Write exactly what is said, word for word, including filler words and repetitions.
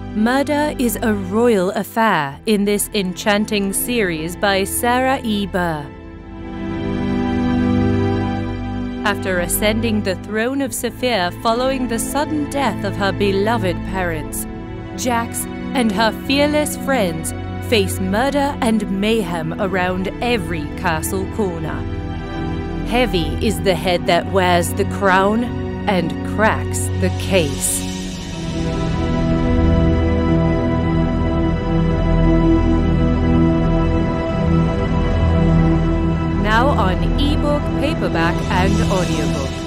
Murder is a royal affair in this enchanting series by Sarah E. Burr. After ascending the throne of Saphir following the sudden death of her beloved parents, Jax and her fearless friends face murder and mayhem around every castle corner. Heavy is the head that wears the crown and cracks the case. Now on ebook, paperback, and audiobook.